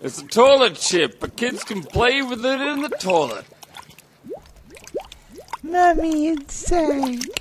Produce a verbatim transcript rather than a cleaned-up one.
It's a toilet chip, but kids can play with it in the toilet. Mummy, it's Zach.